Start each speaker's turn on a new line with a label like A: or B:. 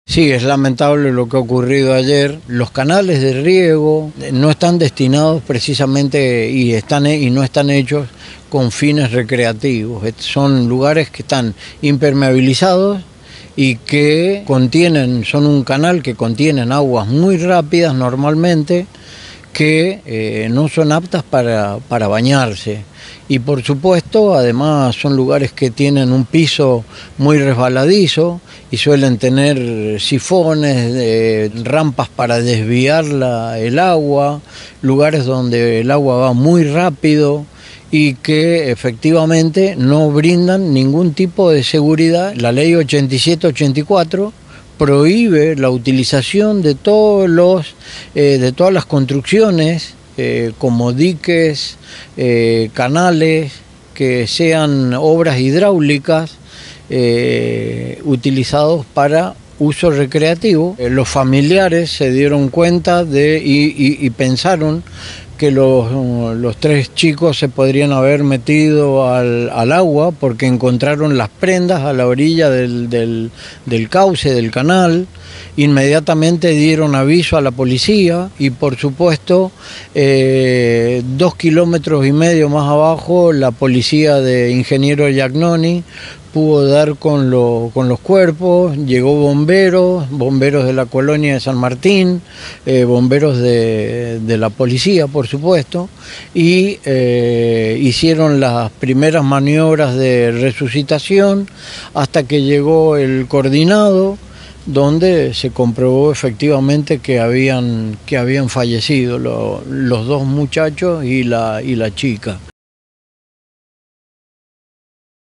A: Sí, es lamentable lo que ha ocurrido ayer. Los canales de riego no están destinados precisamente y no están hechos con fines recreativos. Son lugares que están impermeabilizados y que son un canal que contienen aguas muy rápidas normalmente, que no son aptas para bañarse. Y por supuesto, además son lugares que tienen un piso muy resbaladizo y suelen tener sifones, rampas para desviar el agua, lugares donde el agua va muy rápido y que efectivamente no brindan ningún tipo de seguridad. La ley 87-84 prohíbe la utilización de de todas las construcciones, como diques, canales, que sean obras hidráulicas utilizados para uso recreativo. Los familiares se dieron cuenta y pensaron que los tres chicos se podrían haber metido al agua porque encontraron las prendas a la orilla del cauce del canal. Inmediatamente dieron aviso a la policía y por supuesto 2,5 kilómetros más abajo la policía de Ingeniero Yagnoni pudo dar con los cuerpos. Llegó bomberos de la colonia de San Martín, bomberos de la policía, por supuesto, y hicieron las primeras maniobras de resucitación hasta que llegó el coordinado, donde se comprobó efectivamente que habían fallecido los dos muchachos y la chica.